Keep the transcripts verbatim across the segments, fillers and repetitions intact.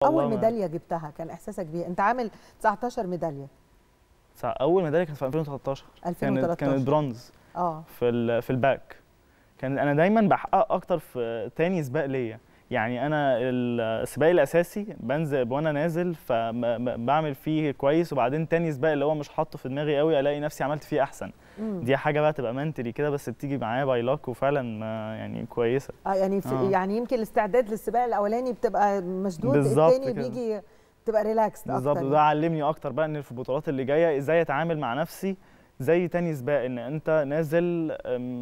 اول ميداليه جبتها كان احساسك بيها؟ انت عامل تسعتاشر ميداليه. اول ميداليه كانت في ألفين وتلتاشر. ألفين وتلتاشر كانت كانت برونز. اه في في الباك. كان انا دايما بحقق اكتر في تاني سباق ليا. يعني انا السباق الاساسي بنزل وانا نازل فبعمل فيه كويس، وبعدين تاني سباق اللي هو مش حاطه في دماغي قوي الاقي نفسي عملت فيه احسن. مم. دي حاجه بقى تبقى منتلي كده، بس بتيجي معايا باي لاك وفعلا يعني كويسه. اه يعني في آه. يعني يمكن الاستعداد للسباق الاولاني بتبقى مشدود، الثاني بيجي بتبقى ريلاكس اكتر. بالظبط، وده علمني اكتر بقى ان في البطولات اللي جايه ازاي اتعامل مع نفسي زي تاني سباق، ان انت نازل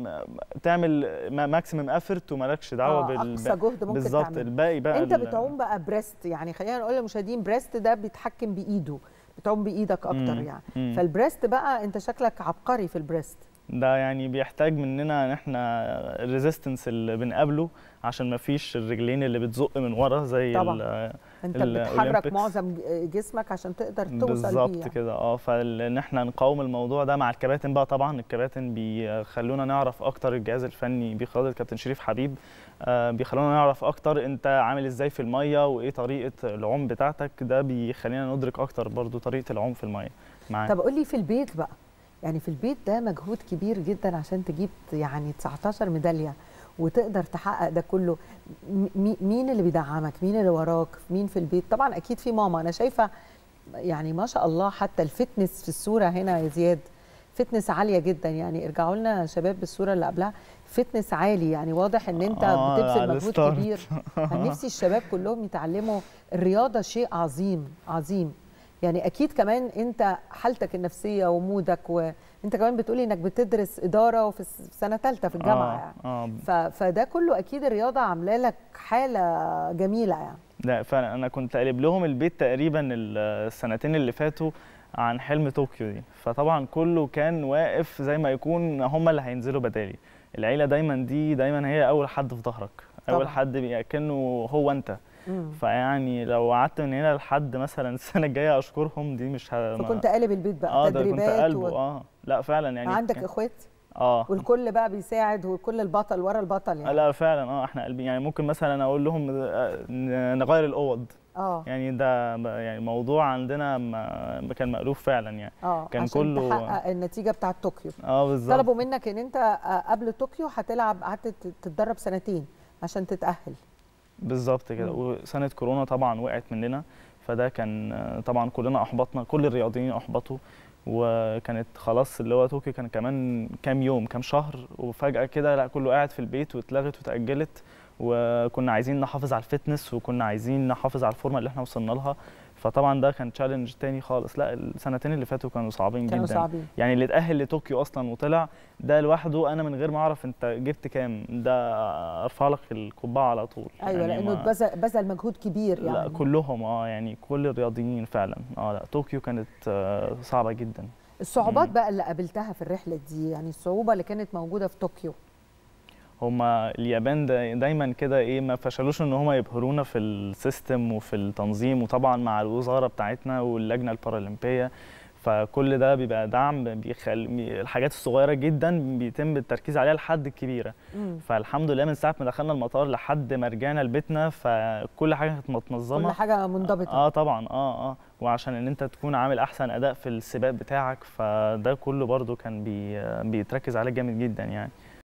تعمل ماكسيمم افورت ومالكش دعوه آه بال اقصى جهد ممكن بالظبط تعمله. الباقي بقى انت بتعوم بقى بريست، يعني خلينا نقول للمشاهدين بريست ده بيتحكم بايده، بتعوم بايدك اكتر. مم. يعني مم. فالبريست بقى انت شكلك عبقري في البريست ده. يعني بيحتاج مننا ان احنا الريزيستنس اللي بنقابله عشان ما فيش الرجلين اللي بتزق من ورا زي طبعا انت بتحرك معظم جسمك عشان تقدر توصل بيه. بالظبط يعني. كده اه فان احنا نقاوم الموضوع ده مع الكباتن بقى. طبعا الكباتن بيخلونا نعرف اكتر، الجهاز الفني بقياده الكابتن شريف حبيب آه بيخلونا نعرف اكتر انت عامل ازاي في الميه وايه طريقه العوم بتاعتك. ده بيخلينا ندرك اكتر برضو طريقه العوم في الميه معاه. طب قول لي في البيت بقى، يعني في البيت ده مجهود كبير جدا عشان تجيب يعني تسعتاشر ميداليه وتقدر تحقق ده كله. مين اللي بيدعمك؟ مين اللي وراك؟ مين في البيت؟ طبعا اكيد في ماما. انا شايفه يعني ما شاء الله حتى الفتنس في الصوره هنا يا زياد فتنس عاليه جدا. يعني ارجعوا لنا شباب بالصوره اللي قبلها، فتنس عالي، يعني واضح ان انت آه بتبذل مجهود كبير. نفسي الشباب كلهم يتعلموا الرياضه، شيء عظيم عظيم. يعني اكيد كمان انت حالتك النفسيه ومودك، وانت كمان بتقولي انك بتدرس اداره وفي سنه ثالثه في الجامعه. يعني آه آه. فده كله اكيد الرياضه عامله لك حاله جميله يعني. لا فعلا انا كنت قالب لهم البيت تقريبا السنتين اللي فاتوا عن حلم طوكيو دي، فطبعا كله كان واقف زي ما يكون هم اللي هينزلوا بدالي. العيله دايما دي دايما هي اول حد في ظهرك، اول حد كأنه هو انت. مم. فيعني لو قعدت من هنا لحد مثلا السنه الجايه اشكرهم دي مش ه... فكنت قالب البيت بقى اه تدريبات ده كنت قلبه و... اه لا فعلا يعني عندك كان... اخوات اه والكل بقى بيساعد والكل البطل ورا البطل يعني. لا فعلا اه احنا قلبين. يعني ممكن مثلا اقول لهم نغير الاوض اه يعني ده يعني موضوع عندنا ما كان مألوف فعلا يعني. اه كان عشان كله تحقق النتيجه بتاعه طوكيو. اه بالظبط. طلبوا منك ان انت قبل طوكيو هتلعب، قعدت تتدرب سنتين عشان تتأهل. بالظبط كده. وسنه كورونا طبعا وقعت مننا، فده كان طبعا كلنا احبطنا، كل الرياضيين احبطوا، وكانت خلاص اللي هو طوكيو كان كمان كام يوم كام شهر، وفجأة كده لا كله قاعد في البيت واتلغت وتأجلت. وكنا عايزين نحافظ على الفتنس وكنا عايزين نحافظ على الفورمه اللي احنا وصلنا لها، فطبعا ده كان تشالنج تاني خالص. لا السنتين اللي فاتوا كانوا صعبين كانوا جدا صعبين. يعني اللي اتأهل لطوكيو اصلا وطلع ده لوحده انا من غير ما اعرف انت جبت كام ده ارفع لك القبعه على طول. ايوه يعني لانه بذل بذل مجهود كبير يعني. لا كلهم اه يعني كل الرياضيين فعلا. اه لا طوكيو كانت آه صعبه جدا. الصعوبات مم. بقى اللي قابلتها في الرحله دي، يعني الصعوبه اللي كانت موجوده في طوكيو. هما اليابان دا دايما كده ايه ما فشلوش ان هما يبهرونا في السيستم وفي التنظيم، وطبعا مع الوزاره بتاعتنا واللجنه البارالمبيه، فكل ده بيبقى دعم بيخلي الحاجات الصغيره جدا بيتم التركيز عليها لحد الكبيره. مم. فالحمد لله من ساعه ما دخلنا المطار لحد ما رجعنا لبيتنا فكل حاجه كانت متنظمه، كل حاجه منضبطه. اه طبعا اه اه وعشان ان انت تكون عامل احسن اداء في السباق بتاعك، فده كله برده كان بي بيتركز عليه جامد جدا يعني.